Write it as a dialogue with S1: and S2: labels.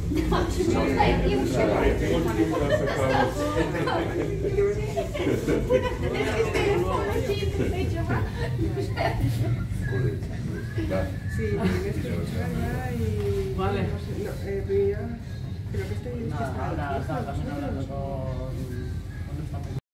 S1: Sí, tienes que buscarla y...
S2: Vale.
S1: No, creo que estoy...
S2: Nada, ahora está también hablando con nuestra